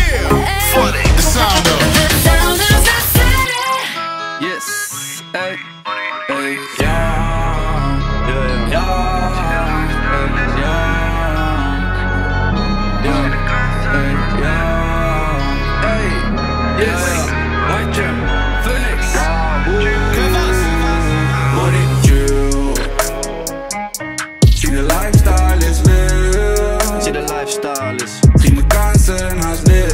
FunX, the sound of yes, hey, hey, yeah, yeah, yeah, hey, yes, weet je, FunX, what it do? Zie de lifestyle is real. Zie de lifestyle is. Zie mijn kansen als dit.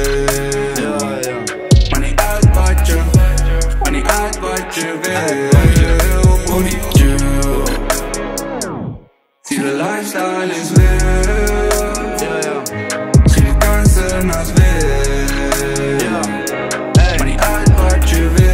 Maar niet uit wat je, maar niet uit wat je wil. What it do? Zie de lifestyle is real. Zie mijn kansen als dit. Maar niet uit wat je wil.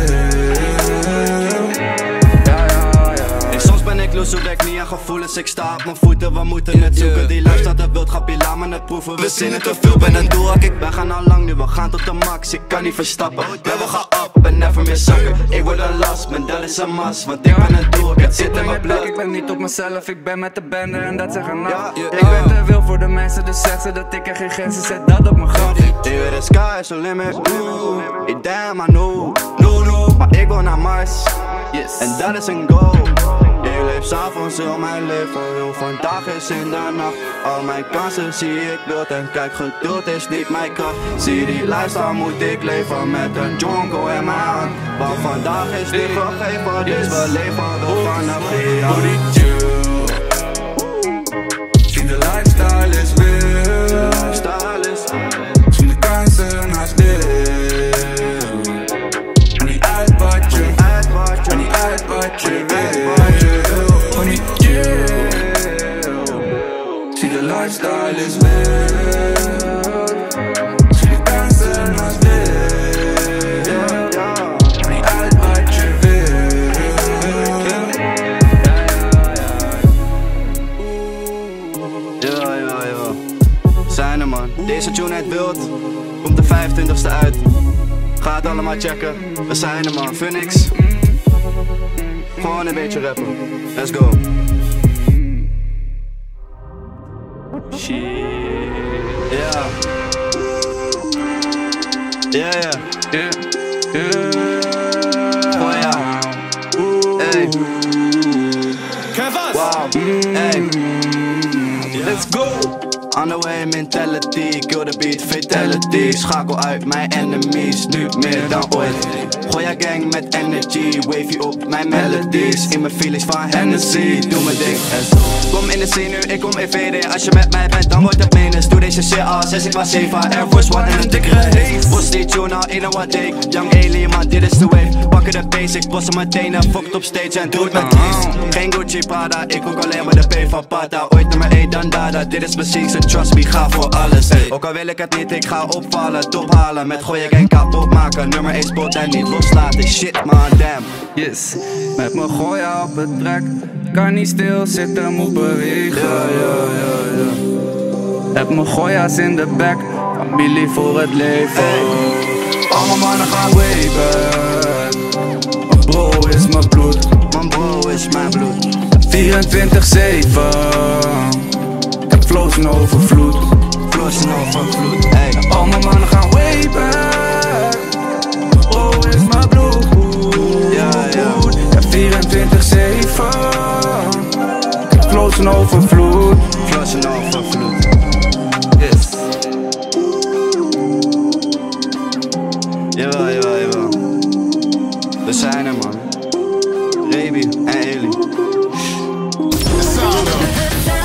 Soms ben ik los, zoek ik niet aan gevoelens. Ik sta op mijn voeten, we moeten het zoeken. Die luistert de wildgrapje, laat me het proeven. We zinnen te veel, ben een doel. Ik ben gaan al lang nu, we gaan tot de max. Ik kan niet verstappen, ja we gaan op en never meer zakken. Ik word een last, mijn dat is een mas. Want ik ben een doel, het zit in mijn bloed. Ik ben niet op mezelf, ik ben met de bende en dat zeggen nou. Ik ben te veel voor de mensen, dus zeg ze dat ik er geen grenzen zet. Dat op mijn graf. Here the sky is the limit. Damn I know, no. Maar ik wil naar Mars, en dat is een goal. Ik leef s'avonds heel mijn leven, heel vandaag is in de nacht. Al mijn kansen zie ik beeld en kijk, geduld is niet mijn kracht. Zie die lifestyle moet ik leven met een jonko in mijn hand. Want vandaag is niet gegeven, dus we leven door vanaf hier. Zie de lifestyle is real. Zie de kansen als dit. Maar niet uit wat je, maar niet uit wat je wil. Zie de lifestyle is real. Zie de kansen als dit. Maar niet uit wat je wil. Ja. Zijn er man, deze tune heet Wild. Komt de 25e uit. Ga het allemaal checken. We zijn er man, FunX. Gewoon een beetje rappen. Let's go. Shit. Ja. Oh ja. Hey. Wow. Hey. Let's go. On the way mentality, kill the beat, fatality. Schakel uit mijn enemies, nu meer dan ooit. Gooi je gang met energy, wave je op mijn melodies. In mijn feelings van Hennessy, doe mijn ding. Kom in de scene nu, ik kom in VD. Als je met mij bent, dan wordt het menens. Doe deze shit al 6,7, Air Force One en een dikkere haze. Was die tune al in one take, young alien man, dit is de wave. Pakken de basics, bossen mijn tenen, fucked op stage en doe het met ease. Geen Gucci Prada, ik ook alleen maar de P van Pata. Ooit nummer 1 dan Dada, dit is mijn season, trust me, ga voor alles. Ook al wil ik het niet, ik ga opvallen, top halen. Met gooien geen kapot maken, nummer 1 spot en niet loslaten. Shit man, damn. Yes, met me gooien op het trek. Kan niet stilzitten, moet bewegen. Heb mijn gooia's in de bek, familie voor het leven. Allemaal mannen gaan waven. Mijn bro is mijn bloed. Mijn bro is mijn bloed. 24/7. Ik heb flows in overvloed. Flows in overvloed. Allemaal mannen gaan waven. Mijn bro is mijn bloed. Ja. 24/7. Ik heb flows in overvloed. Flows in overvloed. Yes. Jawel. We zijn er man. REEBIE en Eli. the sound of